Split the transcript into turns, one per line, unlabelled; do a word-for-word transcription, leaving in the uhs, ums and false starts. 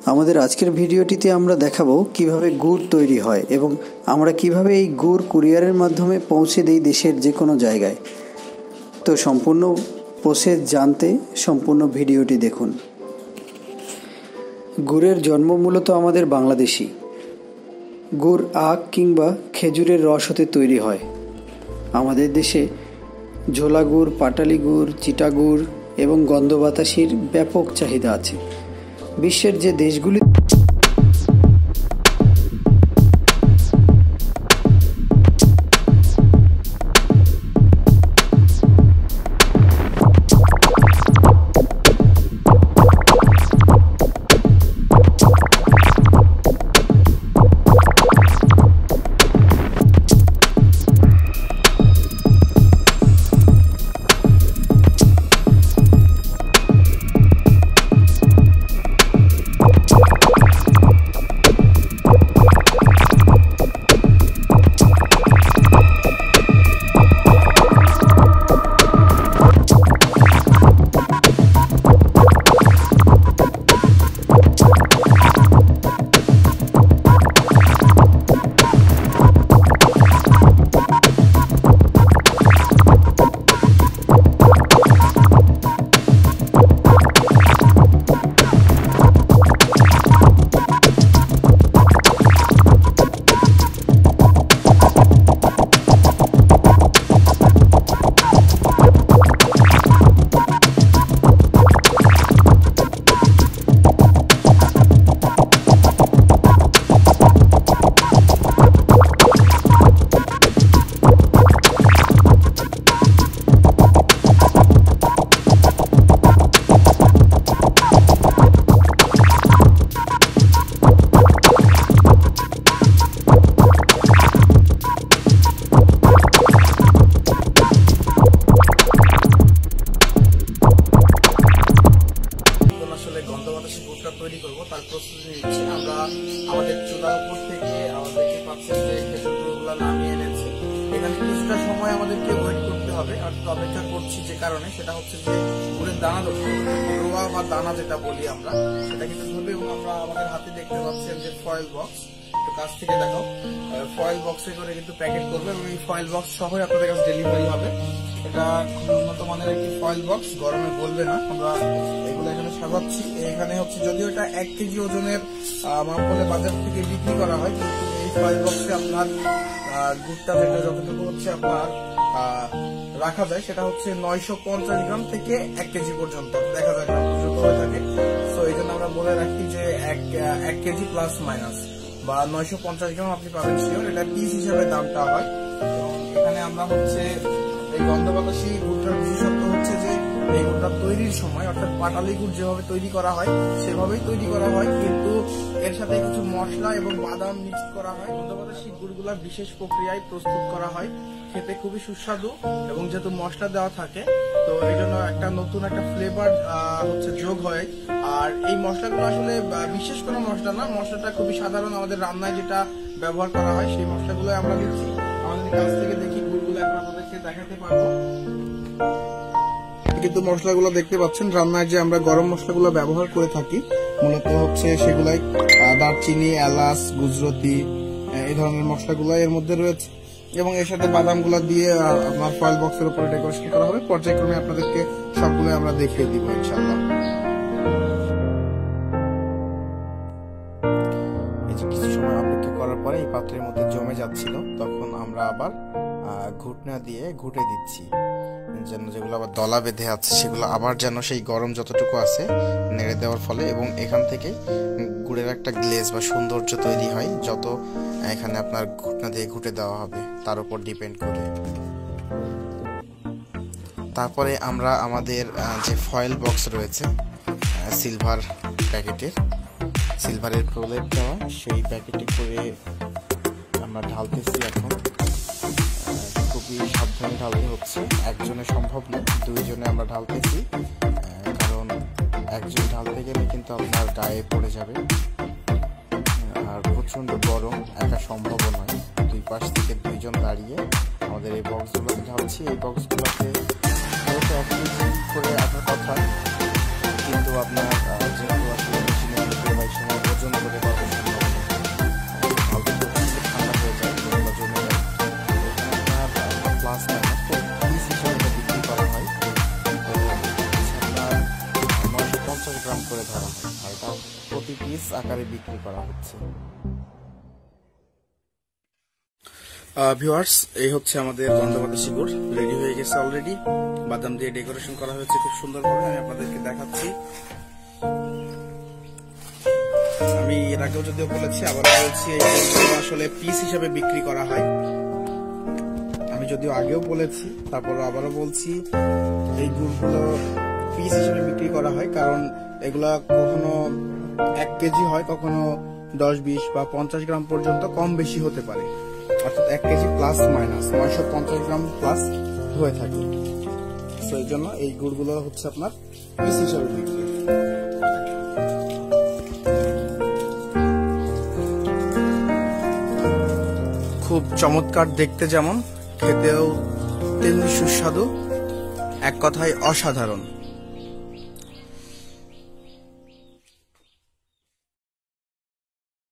আমাদের আজকের ভিডিওটিতে আমরা দেখাবো কিভাবে গুড় তৈরি হয় এবং আমরা কিভাবে এই গুড় কুরিয়ারের মাধ্যমে পৌঁছে দেই দেশের যে কোনো জায়গায়। তো সম্পূর্ণ প্রসেস জানতে সম্পূর্ণ ভিডিওটি দেখুন। গুড়ের জন্ম মূলত আমাদের বাংলাদেশি। গুড় আখ কিংবা খেজুরের রস হতে তৈরি হয়। আমাদের দেশে ঝোলা গুড়, পাটালি গুড়, চিটা গুড় এবং গন্ধ বাতাসির ব্যাপক চাহিদা আছে। বিশ্বের যে দেশগুলি তৈরি করবো তার প্রস্তুতি নিচ্ছি। আমরা আমাদের চুলার উপর থেকে আমাদেরকে পাচ্ছেন যে খেজুরগুলো নামিয়ে এনেছি। এখানে কিছুটা সময় আমাদেরকে ওয়েট করতে হবে, আর অপেক্ষা করছি যে কারণে সেটা হচ্ছে যে গুড়ের দানা রোয়া বা দানা যেটা বলি আমরা, সেটা কিন্তু ধরবে। এবং আমরা আমাদের হাতে দেখতে পাচ্ছেন যে ফয়েল বক্স, একটু কাছ থেকে দেখাও, ফয়েল বক্সে করে কিন্তু প্যাকেট করবে এবং এই ফয়েল বক্স সহ আপনাদের কাছে ডেলিভারি হবে। এটা খুব উন্নত মানের একটি ফয়েল বক্স, গরমে গলবে না। আমরা এগুলো এখানে সাজাচ্ছি। এখানে হচ্ছে যদিও এটা এক কেজি ওজনের মাপ বলে বাজার থেকে বিক্রি করা হয়, কিন্তু এই ফয়েল বক্সে আপনার গুড়টা যেটা যতটুকু হচ্ছে আপনার রাখা যায় সেটা হচ্ছে নয়শো পঞ্চাশ গ্রাম থেকে এক কেজি পর্যন্ত দেখা যায় পর্যন্ত হয়ে থাকে। তো এই জন্য আমরা বলে রাখি যে এক এক কেজি প্লাস মাইনাস বা নয়শো পঞ্চাশ গ্রাম আপনি পাবেন শিওর। এটা পিস হিসাবে দামটা হয়। এখানে আমরা হচ্ছে এই গন্ধ বাতাসি গুড়টার বিশেষত্ব হচ্ছে যে এই গুড়টা তৈরির সময় অর্থাৎ পাটালি গুড় যেভাবে তৈরি করা হয় সেভাবেই তৈরি করা হয়, কিন্তু এর সাথে কিছু মশলা এবং বাদাম মিক্স করা হয়। গন্ধ বাতাসি গুড়গুলা বিশেষ প্রক্রিয়ায় প্রস্তুত করা হয়, খেতে খুবই সুস্বাদু এবং যেহেতু মশলা দেওয়া থাকে তো এই জন্য একটা নতুন একটা ফ্লেভার হচ্ছে যোগ হয়। আর এই মশলাগুলো আসলে বিশেষ কোনো মশলা না, মশলাটা খুবই সাধারণ আমাদের রান্নায় যেটা ব্যবহার করা হয় সেই মশলাগুলো আমরা দিচ্ছি। আমাদের কাছ থেকে দেখি গুড়গুলো এখন আপনাদেরকে দেখাতে পারবো। কিন্তু মশলাগুলো দেখতে পাচ্ছেন রান্নায় যে আমরা গরম মশলাগুলো ব্যবহার করে থাকি মূলত হচ্ছে সেগুলাই দারচিনি, এলাচ, গুজরাতি এই ধরনের মশলাগুলো এর মধ্যে রয়েছে এবং এর সাথে বাদামগুলো দিয়ে আপনার ফয়েল বক্সের উপরে ডেকোরেশন করা হবে। পর্যায়ক্রমে আপনাদেরকে সবগুলো আমরা দেখিয়ে দিব ইনশাআল্লাহ। কিছু সময় অপেক্ষা করার পরে এই পাত্রের মধ্যে জমে যাচ্ছিল, তখন আমরা আবার ঘুটনা দিয়ে ঘুটে দিচ্ছি যেন যেগুলো আবার দলা বেঁধে আছে সেগুলো আবার যেন সেই গরম যতটুকু আছে নেড়ে দেওয়ার ফলে এবং এখান থেকে গুড়ের একটা গ্লেজ বা সৌন্দর্য তৈরি হয় যত এখানে আপনার ঘুটনা দিয়ে ঘুটে দেওয়া হবে তার উপর ডিপেন্ড করে। তারপরে আমরা আমাদের যে ফয়েল বক্স রয়েছে সিলভার প্যাকেটের, সিলভারের প্রলেপ দেওয়া সেই প্যাকেটে করে আমরা ঢালতেছি। এখন খুবই সাবধানে ঢালতে হচ্ছে, একজনে সম্ভব নয়, দুইজনে আমরা ঢালতেছি, কারণ একজন ঢালতে গেলে কিন্তু আপনার গায়ে পড়ে যাবে আর প্রচণ্ড গরম, একা সম্ভব নয়। দুই পাশ থেকে দুইজন দাঁড়িয়ে আমাদের এই বক্সগুলোতে ঢালছি। এই বক্সগুলোতে হয়তো এক কেজি করে আসার কথা, কিন্তু আপনার যেহেতু আসলে মেশিনে সময় করে ধরা হয়, আর এটা প্রতি পিস আকারে বিক্রি করা হচ্ছে। ভিউয়ার্স, এই হচ্ছে আমাদের গন্ধবাতাসী গুড়, রেডি হয়ে গেছে অলরেডি। বাদাম দিয়ে ডেকোরেশন করা হয়েছে খুব সুন্দরভাবে, আমি আপনাদেরকে দেখাচ্ছি। আমি এর আগেও যদিও বলেছি, আবার বলছি, এই গুড়গুলো আসলে পিস হিসাবে বিক্রি করা হয়। আমি যদিও আগেও বলেছি, তারপর আবারও বলছি, এই গুড়গুলো পিস হিসেবে বিক্রি করা হয়, কারণ এগুলা কখনো এক কেজি হয়, কখনো দশ বিশ বা পঞ্চাশ গ্রাম পর্যন্ত কম বেশি হতে পারে, অর্থাৎ এক কেজি প্লাস মাইনাস নয়শো পঞ্চাশ গ্রাম প্লাস হয়ে থাকে। তো এই জন্য এই গুড়গুলো হচ্ছে আপনার পিস হিসেবে বিক্রি। খুব চমৎকার দেখতে, যেমন খেতেও তেমনি সুস্বাদু, এক কথায় অসাধারণ।